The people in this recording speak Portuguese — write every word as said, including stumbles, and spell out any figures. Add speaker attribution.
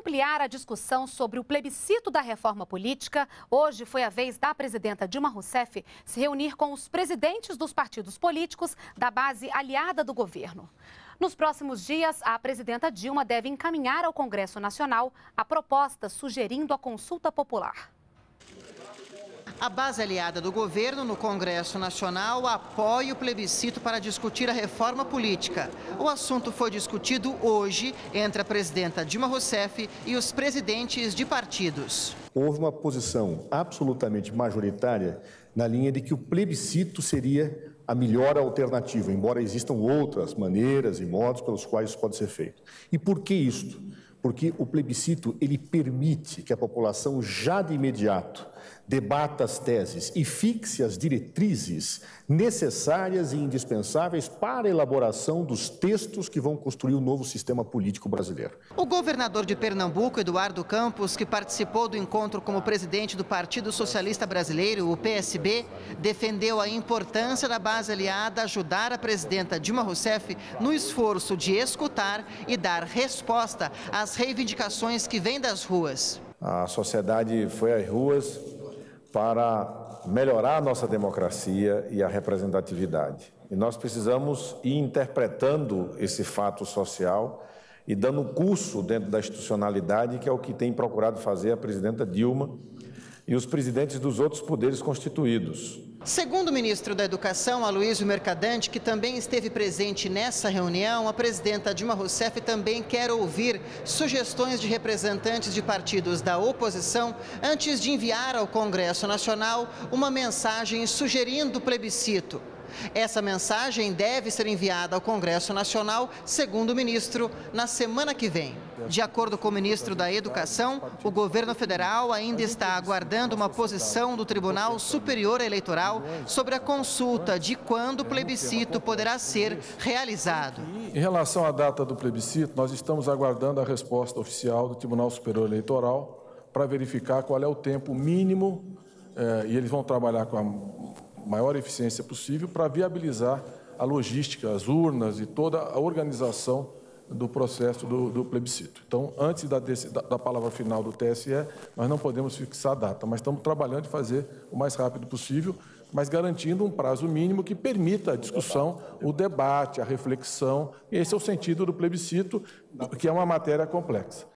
Speaker 1: ampliar a discussão sobre o plebiscito da reforma política, hoje foi a vez da presidenta Dilma Rousseff se reunir com os presidentes dos partidos políticos da base aliada do governo. Nos próximos dias, a presidenta Dilma deve encaminhar ao Congresso Nacional a proposta sugerindo a consulta popular.
Speaker 2: A base aliada do governo no Congresso Nacional apoia o plebiscito para discutir a reforma política. O assunto foi discutido hoje entre a presidenta Dilma Rousseff e os presidentes de partidos.
Speaker 3: Houve uma posição absolutamente majoritária na linha de que o plebiscito seria a melhor alternativa, embora existam outras maneiras e modos pelos quais isso pode ser feito. E por que isto? Porque o plebiscito ele permite que a população já de imediato debata as teses e fixe as diretrizes necessárias e indispensáveis para a elaboração dos textos que vão construir o novo sistema político brasileiro.
Speaker 2: O governador de Pernambuco, Eduardo Campos, que participou do encontro como presidente do Partido Socialista Brasileiro, o P S B, defendeu a importância da base aliada ajudar a presidenta Dilma Rousseff no esforço de escutar e dar resposta às reivindicações que vêm das ruas.
Speaker 4: A sociedade foi às ruas para melhorar a nossa democracia e a representatividade. E nós precisamos ir interpretando esse fato social e dando curso dentro da institucionalidade, que é o que tem procurado fazer a presidenta Dilma e os presidentes dos outros poderes constituídos.
Speaker 2: Segundo o ministro da Educação, Aloysio Mercadante, que também esteve presente nessa reunião, a presidenta Dilma Rousseff também quer ouvir sugestões de representantes de partidos da oposição antes de enviar ao Congresso Nacional uma mensagem sugerindo o plebiscito. Essa mensagem deve ser enviada ao Congresso Nacional, segundo o ministro, na semana que vem. De acordo com o ministro da Educação, o governo federal ainda está aguardando uma posição do Tribunal Superior Eleitoral sobre a consulta de quando o plebiscito poderá ser realizado.
Speaker 5: Em relação à data do plebiscito, nós estamos aguardando a resposta oficial do Tribunal Superior Eleitoral para verificar qual é o tempo mínimo, eh, e eles vão trabalhar com a maior eficiência possível para viabilizar a logística, as urnas e toda a organização do processo do, do plebiscito. Então, antes da, da, da palavra final do T S E, nós não podemos fixar a data, mas estamos trabalhando de fazer o mais rápido possível, mas garantindo um prazo mínimo que permita a discussão, o debate, a reflexão. Esse é o sentido do plebiscito, que é uma matéria complexa.